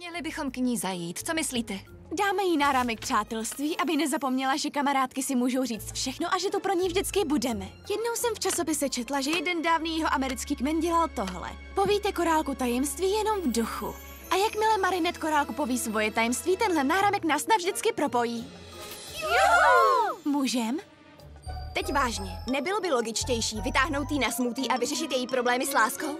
Měli bychom k ní zajít, co myslíte? Dáme jí náramek přátelství, aby nezapomněla, že kamarádky si můžou říct všechno a že tu pro ní vždycky budeme. Jednou jsem v časopise četla, že jeden dávný jeho americký kmen dělal tohle. Povíte korálku tajemství jenom v duchu. A jakmile Marinette korálku poví svoje tajemství, tenhle náramek nás navždycky propojí. Juhu! Můžem? Teď vážně, nebylo by logičtější vytáhnout jí na smoothie a vyřešit její problémy s láskou?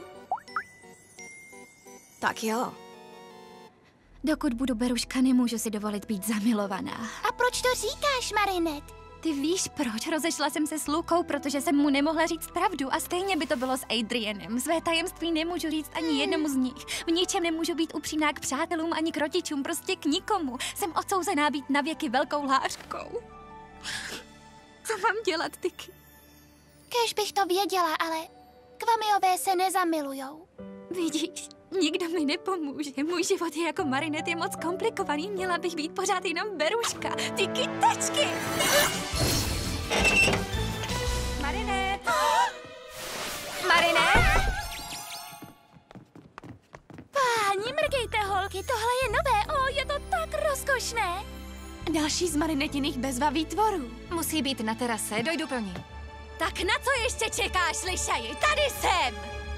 Tak jo. Dokud budu beruška, nemůžu si dovolit být zamilovaná. A proč to říkáš, Marinette? Ty víš proč? Rozešla jsem se s Lukou, protože jsem mu nemohla říct pravdu a stejně by to bylo s Adrianem. Své tajemství nemůžu říct ani jednomu z nich. V ničem nemůžu být upřímná k přátelům ani k rodičům, prostě k nikomu. Jsem odsouzená být navěky velkou lhářkou. Co mám dělat, Tiki? Kéž bych to věděla, ale Kvamiové se nezamilujou. Vidíš, nikdo mi nepomůže. Můj život je jako Marinette, je moc komplikovaný. Měla bych být pořád jenom beruška. Ty kytačky! Marinette! Marinette! Páni, mrkejte, holky, tohle je nové. Je to tak rozkošné. Další z Marinettiných bezva výtvorů. Musí být na terase, dojdu pro ní. Tak na co ještě čekáš, Lišaji? Tady jsem!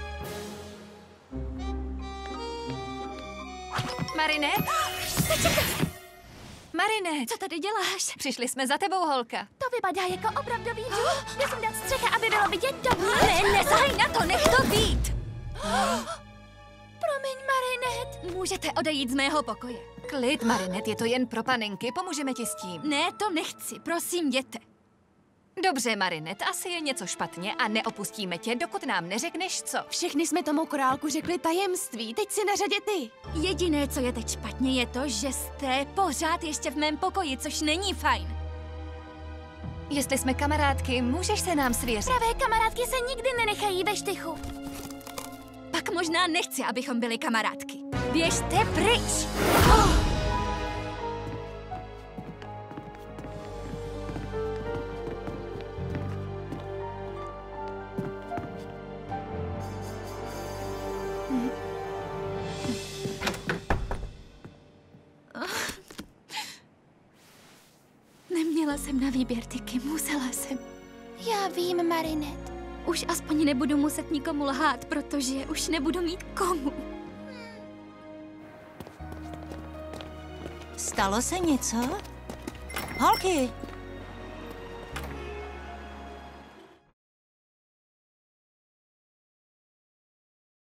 Marinette? Marinette! Co tady děláš? Přišli jsme za tebou, holka. To vypadá jako opravdový dům. Musím dát střecha, aby bylo vidět dobře. Ne, nezahaj na to, nech to být! Promiň, Marinette. Můžete odejít z mého pokoje. Klid, Marinette, je to jen pro panenky, pomůžeme ti s tím. Ne, to nechci, prosím, jděte. Dobře, Marinette, asi je něco špatně a neopustíme tě, dokud nám neřekneš co. Všechny jsme tomu korálku řekli tajemství, teď si na řadě ty. Jediné, co je teď špatně, je to, že jste pořád ještě v mém pokoji, což není fajn. Jestli jsme kamarádky, můžeš se nám svěřit. Pravé kamarádky se nikdy nenechají ve štychu. Pak možná nechci, abychom byli kamarádky. Běžte pryč! Neměla jsem na výběr, Tiki, musela jsem. Já vím, Marinette. Už aspoň nebudu muset nikomu lhát, protože už nebudu mít komu. Stalo se něco? Holky,